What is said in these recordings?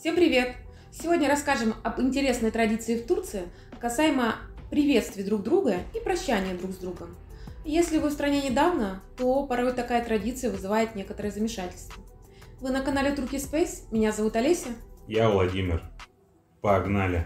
Всем привет! Сегодня расскажем об интересной традиции в Турции касаемо приветствий друг друга и прощания друг с другом. Если вы в стране недавно, то порой такая традиция вызывает некоторое замешательство. Вы на канале Turkey Space, меня зовут Олеся. Я Владимир. Погнали!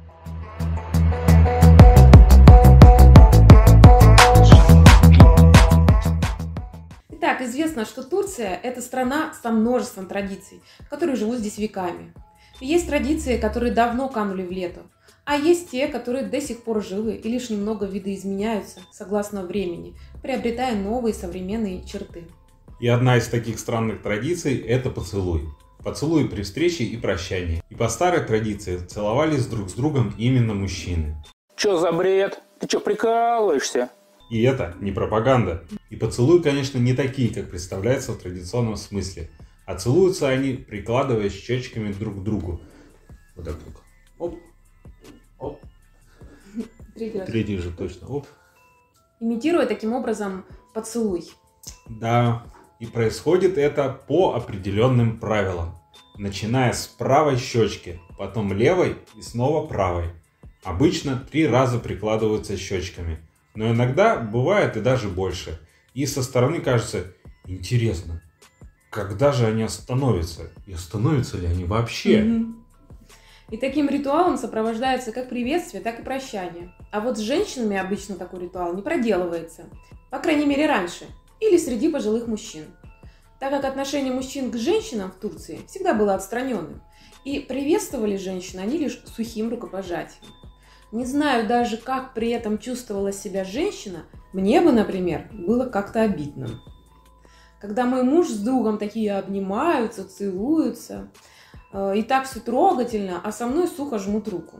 Итак, известно, что Турция – это страна со множеством традиций, которые живут здесь веками. Есть традиции, которые давно канули в лету, а есть те, которые до сих пор живы и лишь немного видоизменяются согласно времени, приобретая новые современные черты. И одна из таких странных традиций – это поцелуй. Поцелуй при встрече и прощании. И по старой традиции целовались друг с другом именно мужчины. Чё за бред? Ты чё, прикалываешься? И это не пропаганда. И поцелуи, конечно, не такие, как представляется в традиционном смысле. А целуются они, прикладывая щечками друг к другу. Вот так вот. Оп. Оп. Третий же точно. Оп. Имитируя таким образом поцелуй. Да, и происходит это по определенным правилам. Начиная с правой щечки, потом левой и снова правой. Обычно 3 раза прикладываются щечками. Но иногда бывает и даже больше. И со стороны кажется, интересно, когда же они остановятся? И остановятся ли они вообще? И таким ритуалом сопровождается как приветствие, так и прощание. А вот с женщинами обычно такой ритуал не проделывается. По крайней мере раньше. Или среди пожилых мужчин. Так как отношение мужчин к женщинам в Турции всегда было отстраненным. И приветствовали женщин они лишь сухим рукопожатием. Не знаю даже, как при этом чувствовала себя женщина, мне бы, например, было как-то обидно. Когда мой муж с другом такие обнимаются, целуются, и так все трогательно, а со мной сухо жмут руку.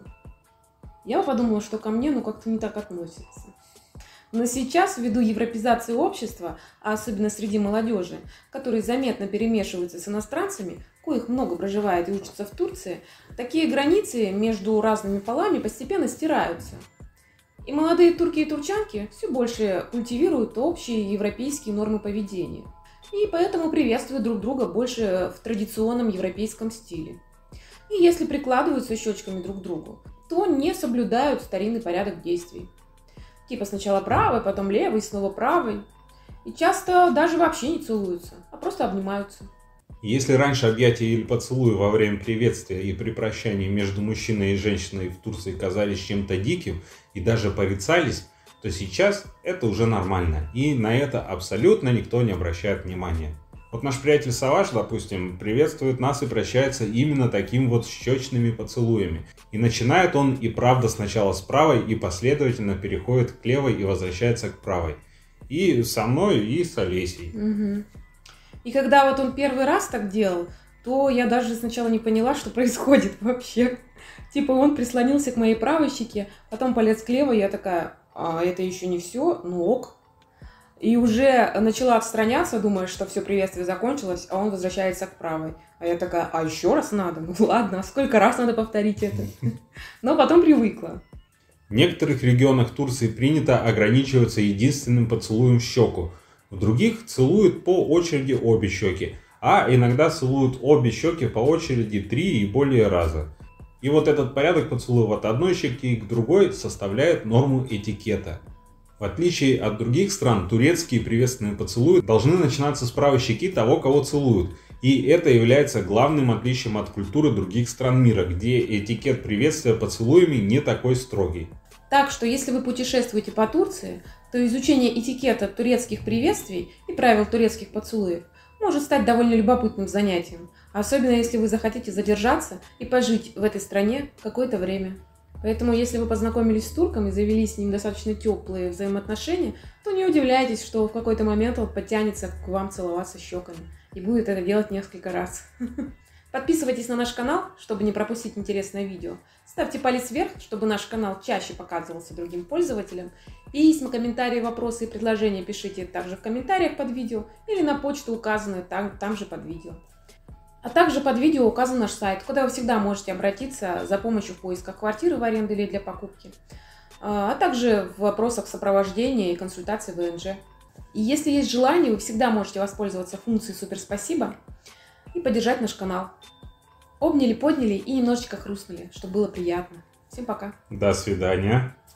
Я подумала, что ко мне как-то не так относятся. Но сейчас, ввиду европеизации общества, а особенно среди молодежи, которые заметно перемешиваются с иностранцами, коих много проживает и учатся в Турции, такие границы между разными полами постепенно стираются. И молодые турки и турчанки все больше культивируют общие европейские нормы поведения. И поэтому приветствуют друг друга больше в традиционном европейском стиле. И если прикладываются щечками друг к другу, то не соблюдают старинный порядок действий. Типа сначала правой, потом левой, снова правой. И часто даже вообще не целуются, а просто обнимаются. Если раньше объятия или поцелуи во время приветствия и при прощании между мужчиной и женщиной в Турции казались чем-то диким и даже порицались, то сейчас это уже нормально. И на это абсолютно никто не обращает внимания. Вот наш приятель Саваш, допустим, приветствует нас и прощается именно таким вот щечными поцелуями. И начинает он и правда сначала с правой, и последовательно переходит к левой и возвращается к правой. И со мной, и с Олесей. И когда вот он первый раз так делал, то я даже сначала не поняла, что происходит вообще. Типа он прислонился к моей правой щеке, потом полез к левой, я такая, а это еще не все, ну ок. И уже начала отстраняться, думая, что все приветствие закончилось, а он возвращается к правой. А я такая, а еще раз надо? Ну ладно, а сколько раз надо повторить это? Но потом привыкла. В некоторых регионах Турции принято ограничиваться единственным поцелуем в щеку. В других целуют по очереди обе щеки, а иногда целуют обе щеки по очереди 3 и более раза. И вот этот порядок поцелуев от одной щеки к другой составляет норму этикета. В отличие от других стран, турецкие приветственные поцелуи должны начинаться с правой щеки того, кого целуют. И это является главным отличием от культуры других стран мира, где этикет приветствия поцелуями не такой строгий. Так что, если вы путешествуете по Турции, то изучение этикета турецких приветствий и правил турецких поцелуев может стать довольно любопытным занятием, особенно если вы захотите задержаться и пожить в этой стране какое-то время. Поэтому, если вы познакомились с турком и завели с ним достаточно теплые взаимоотношения, то не удивляйтесь, что в какой-то момент он подтянется к вам целоваться щеками и будет это делать несколько раз. Подписывайтесь на наш канал, чтобы не пропустить интересное видео. Ставьте палец вверх, чтобы наш канал чаще показывался другим пользователям. Письма, комментарии, вопросы и предложения пишите также в комментариях под видео или на почту, указанную там же под видео. А также под видео указан наш сайт, куда вы всегда можете обратиться за помощью в поисках квартиры в аренду или для покупки, а также в вопросах сопровождения и консультации в ВНЖ. И если есть желание, вы всегда можете воспользоваться функцией «Супер спасибо» и поддержать наш канал. Обняли, подняли и немножечко хрустнули, чтобы было приятно. Всем пока. До свидания.